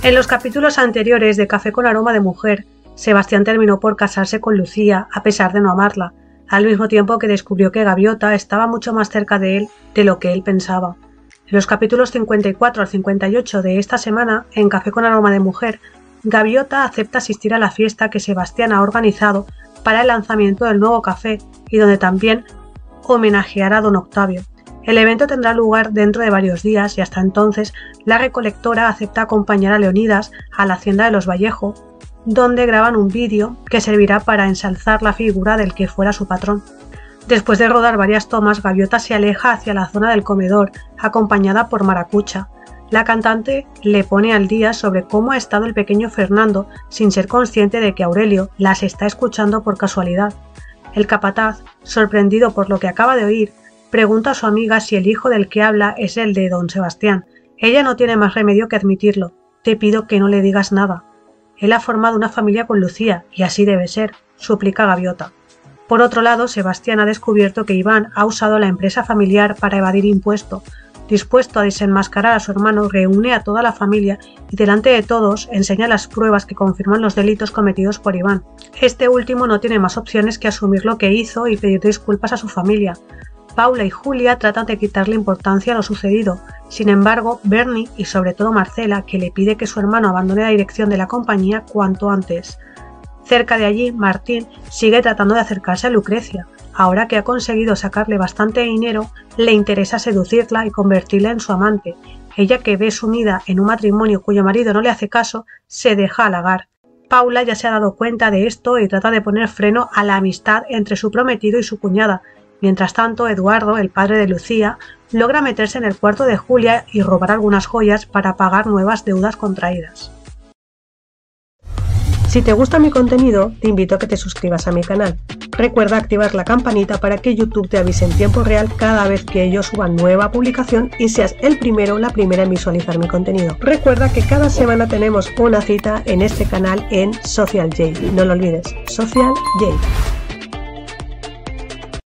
En los capítulos anteriores de Café con aroma de mujer, Sebastián terminó por casarse con Lucía a pesar de no amarla, al mismo tiempo que descubrió que Gaviota estaba mucho más cerca de él de lo que él pensaba. En los capítulos 54 al 58 de esta semana, en Café con aroma de mujer, Gaviota acepta asistir a la fiesta que Sebastián ha organizado para el lanzamiento del nuevo café y donde también homenajeará a don Octavio. El evento tendrá lugar dentro de varios días y hasta entonces la recolectora acepta acompañar a Leonidas a la hacienda de los Vallejo, donde graban un vídeo que servirá para ensalzar la figura del que fuera su patrón. Después de rodar varias tomas, Gaviota se aleja hacia la zona del comedor, acompañada por Maracucha. La cantante le pone al día sobre cómo ha estado el pequeño Fernando, sin ser consciente de que Aurelio las está escuchando por casualidad. El capataz, sorprendido por lo que acaba de oír, pregunta a su amiga si el hijo del que habla es el de don Sebastián. Ella no tiene más remedio que admitirlo. Te pido que no le digas nada. Él ha formado una familia con Lucía, y así debe ser, suplica Gaviota. Por otro lado, Sebastián ha descubierto que Iván ha usado la empresa familiar para evadir impuesto. Dispuesto a desenmascarar a su hermano, reúne a toda la familia y delante de todos enseña las pruebas que confirman los delitos cometidos por Iván. Este último no tiene más opciones que asumir lo que hizo y pedir disculpas a su familia. Paula y Julia tratan de quitarle importancia a lo sucedido. Sin embargo, Bernie y sobre todo Marcela, que le pide que su hermano abandone la dirección de la compañía cuanto antes. Cerca de allí, Martín sigue tratando de acercarse a Lucrecia. Ahora que ha conseguido sacarle bastante dinero, le interesa seducirla y convertirla en su amante. Ella, que ve sumida en un matrimonio cuyo marido no le hace caso, se deja halagar. Paula ya se ha dado cuenta de esto y trata de poner freno a la amistad entre su prometido y su cuñada. Mientras tanto, Eduardo, el padre de Lucía, logra meterse en el cuarto de Julia y robar algunas joyas para pagar nuevas deudas contraídas. Si te gusta mi contenido, te invito a que te suscribas a mi canal. Recuerda activar la campanita para que YouTube te avise en tiempo real cada vez que yo suba nueva publicación y seas el primero o la primera en visualizar mi contenido. Recuerda que cada semana tenemos una cita en este canal en Social J. No lo olvides, Social J.